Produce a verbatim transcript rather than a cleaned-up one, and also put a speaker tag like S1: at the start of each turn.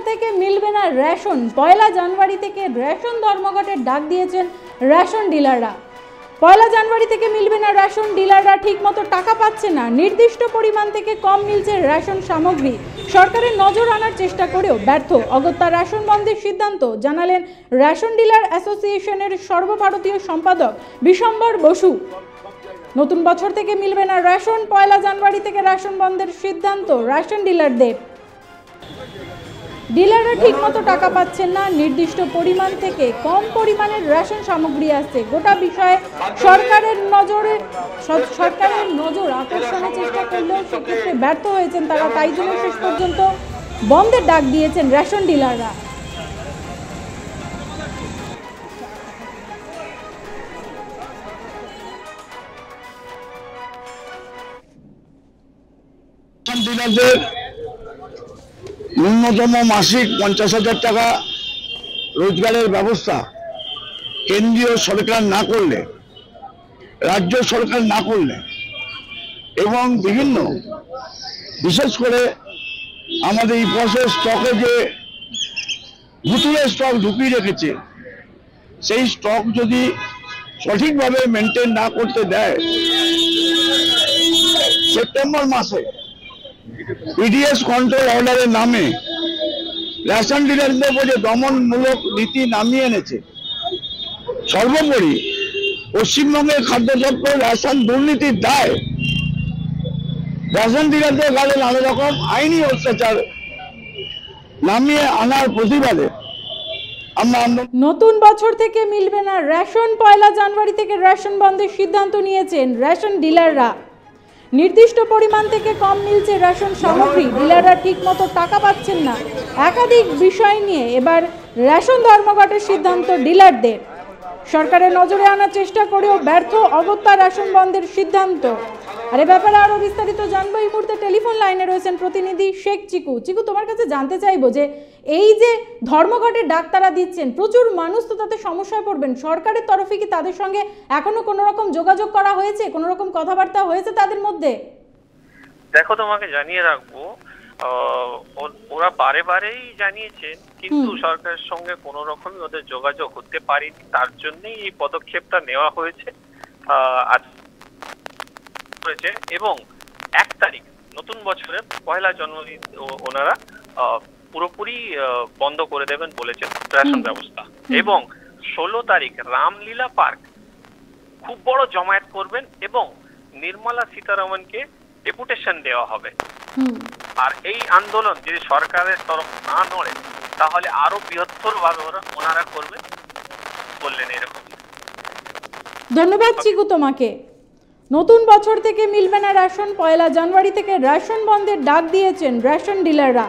S1: থেকে মিলবে না রেশন। পয়লা জানুয়ারি থেকে রেশন ধর্মঘটের ডাক দিয়েছেন রেশন ডিলাররা। পয়লা জানুয়ারি থেকে মিলবে না রেশন, ডিলাররা ঠিকমতো টাকা পাচ্ছে না, নির্দিষ্ট পরিমাণ থেকে কম মিলছে রেশন সামগ্রী। সরকারের নজর আনার চেষ্টা করেও ব্যর্থ। অগত্যা রেশন বন্ধের সিদ্ধান্ত জানালেন রেশন ডিলার অ্যাসোসিয়েশনের সর্বভারতীয় সম্পাদক বিশ্বম্বর বসু। নতুন বছর থেকে মিলবে না রেশন, পয়লা জানুয়ারি থেকে রেশন বন্ধের সিদ্ধান্ত রেশন ডিলারদের। ডিলাররা ঠিকমতো টাকা পাচ্ছেন না, নির্দিষ্ট পরিমাণ থেকে কম পরিমাণের রেশন সামগ্রী আসছে। গোটা বিষয়ে সরকারের নজরে সরকারের নজর আকর্ষণের চেষ্টা করলেও সেক্ষেত্রে ব্যর্থ হয়েছেন তারা। তাই জন্য শেষ পর্যন্ত বন্ধের ডাক দিয়েছেন রেশন ডিলাররা।
S2: ডিলারদের ন্যূনতম মাসিক পঞ্চাশ হাজার টাকা রোজগারের ব্যবস্থা কেন্দ্রীয় সরকার না করলে, রাজ্য সরকার না করলে এবং বিভিন্ন বিশেষ করে আমাদের এই ফসলের স্টকে যে ভুতুরে স্টক ঢুকিয়ে রেখেছে, সেই স্টক যদি সঠিকভাবে মেনটেন না করতে দেয়, সেপ্টেম্বর মাসে ইডিএস কন্ট্রোল অর্ডারের নামে রেশন ডিলারদের উপর যে দমনমূলক নীতি নামিয়ে এনেছে। সর্বোপরি পশ্চিমবঙ্গের খাদ্যদ্রব্য রেশন দুর্নীতির দায় রেশন ডিলারদের গালে নানা রকম আইনি অত্যাচার নামিয়ে আনার প্রতিবাদে আমরা
S1: নতুন বছর থেকে মিলবে না রেশন, পয়লা জানুয়ারি থেকে রেশন বন্ধের সিদ্ধান্ত নিয়েছেন রেশন ডিলাররা। নির্দিষ্ট পরিমাণ থেকে কম মিলছে রেশন সামগ্রী, ডিলাররা ঠিকমতো টাকা পাচ্ছেন না। একাধিক বিষয় নিয়ে এবার রেশন ধর্মঘটের সিদ্ধান্ত ডিলারদের। সরকারের নজরে আনার চেষ্টা করেও ব্যর্থ, অগত্যা রেশন বন্ধের সিদ্ধান্ত। আর এ ব্যাপারে আরো বিস্তারিত জানবো। এই মুহূর্তে টেলিফোন লাইনে রয়েছেন প্রতিনিধি শেখ চিকু। চিকু, তোমার কাছে জানতে চাইবো যে এই যে ধর্মঘটের ডাক তারা দিচ্ছেন, প্রচুর মানুষ তো তাতে সমস্যায় পড়বেন, সরকারের তরফে কি তাদের সঙ্গে এখনো কোনো রকম যোগাযোগ করা হয়েছে, কোনো রকম কথাবার্তা হয়েছে তাদের মধ্যে?
S3: দেখো, তোমাকে জানিয়ে রাখবো, ওরা বারে বারেই জানিয়েছেন, কিন্তু সরকারের সঙ্গে কোনো রকমই ওদের যোগাযোগ করতে পারেনি। তার জন্যই এই পদক্ষেপটা নেওয়া হয়েছে এবং এক তারিখ নতুন বছরের পয়লা জানুয়ারি ওনারা পুরোপুরি বন্ধ করে দেবেন বলেছেন রেশন ব্যবস্থা। এবং ষোলো তারিখ রামলীলা পার্ক খুব বড় জমায়েত করবেন এবং নির্মলা সীতারামনকে ডেপুটেশন দেওয়া হবে। আর এই আন্দোলন যদি সরকারের তরফ না নড়ে তাহলে আরো বৃহত্তর ভাবে ওনারা করবেন বললেন। এরকম।
S1: ধন্যবাদ চিকু তোমাকে। নতুন বছর থেকে মিলবে না রেশন, পয়লা জানুয়ারি থেকে রেশন বন্ধের ডাক দিয়েছেন রেশন ডিলাররা।